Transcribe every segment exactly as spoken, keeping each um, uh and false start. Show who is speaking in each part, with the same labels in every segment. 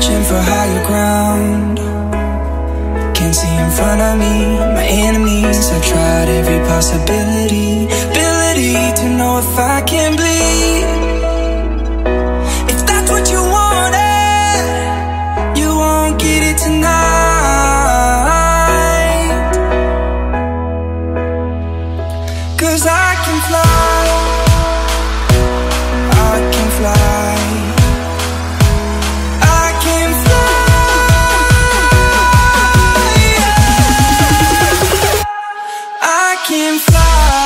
Speaker 1: searching for higher ground. Can't see in front of me, my enemies. I tried every possibility, ability to know if I can bleed. If that's what you wanted, you won't get it tonight. 'Cause I can fly, I can fly, I can fly, yeah. I can fly.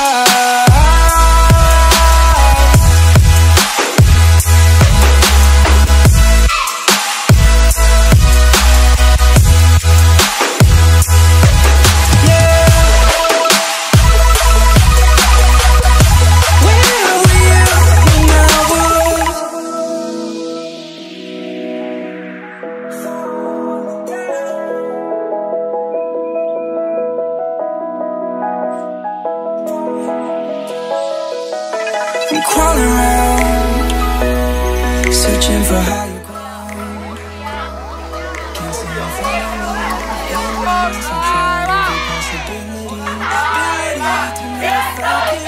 Speaker 1: I'm crawling around, searching for higher ground. Can't see in front of me, enemies. I'm trying every possibility, ability to know if I can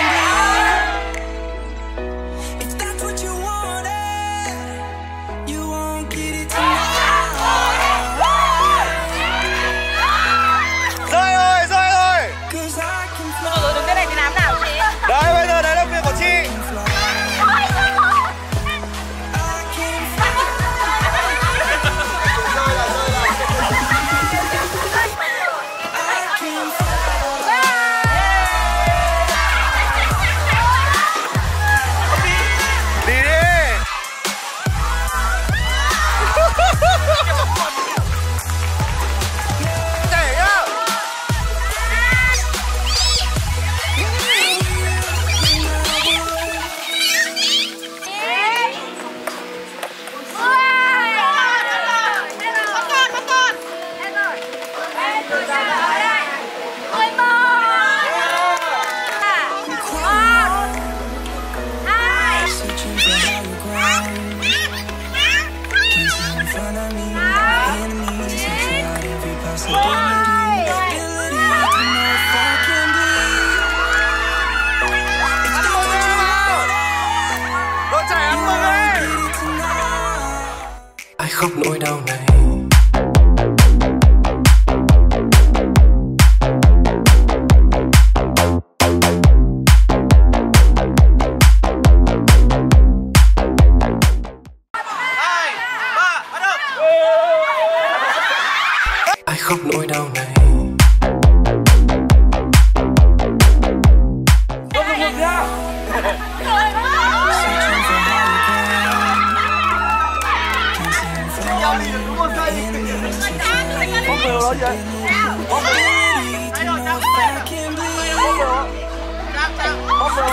Speaker 1: bleed. If that's what you wanted, you won't get it tonight.
Speaker 2: Rơi rồi, rơi rồi.
Speaker 1: 'Cause I can fly.
Speaker 3: Rồi được cái này thì làm nào chị?
Speaker 2: Đấy, bây giờ đấy là việc của chị.
Speaker 1: Ai khóc nỗi đau này.
Speaker 2: Hai, ba, bắt đầu.
Speaker 1: Ai khóc nỗi đau này.
Speaker 2: Bóng bèo đó vậy? Bóng bèo. Bóng bèo. Bóng bèo.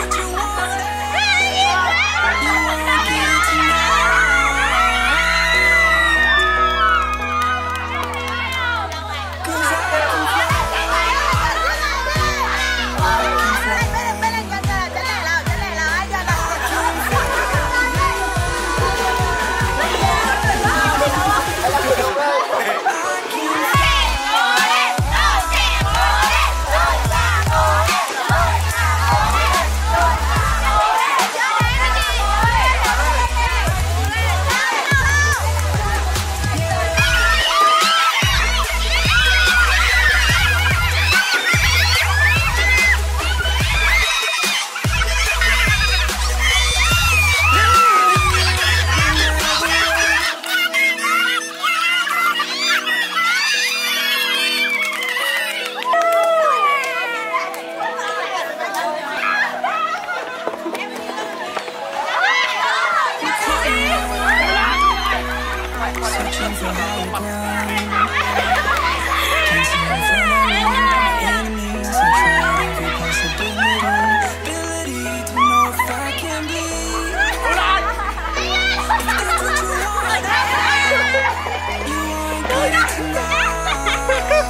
Speaker 1: Searching for higher ground. Can't see in front of me, my enemies. I'm trying every possibility, ability to know if I can bleed. If that's what you want, you won't get it tonight.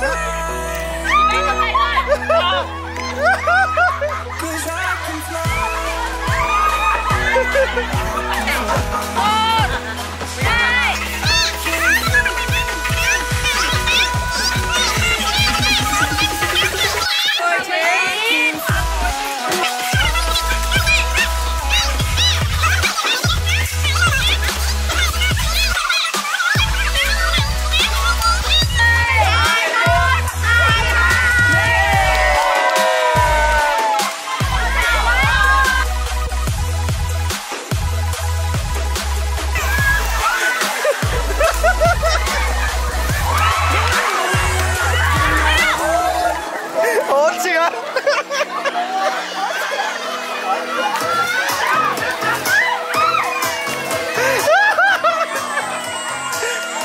Speaker 1: 'Cause I can fly. I can fly.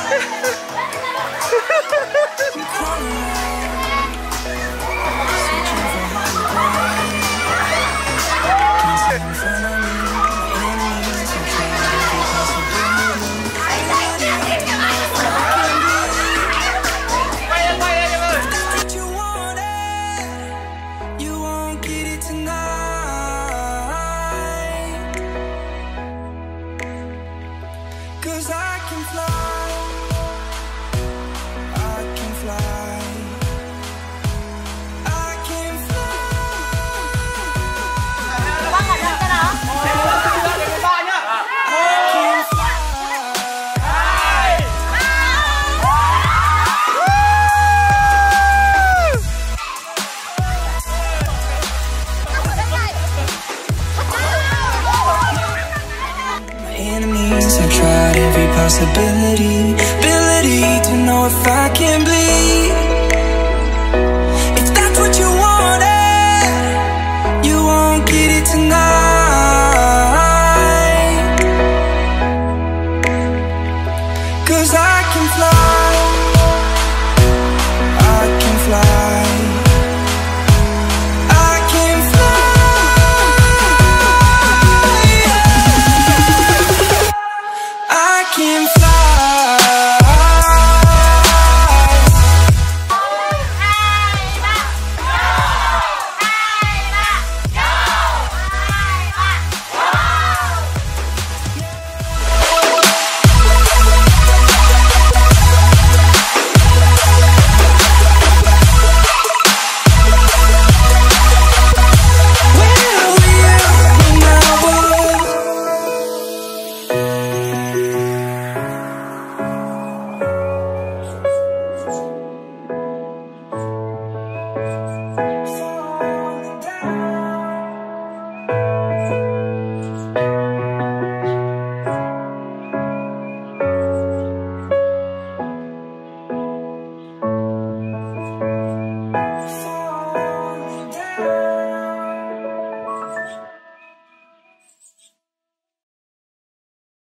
Speaker 1: Cause I can fly, I can fly, I can enemies have tried every possibility, ability to know if I can bleed. If that's what you wanted, you won't get it tonight. Cause I can fly.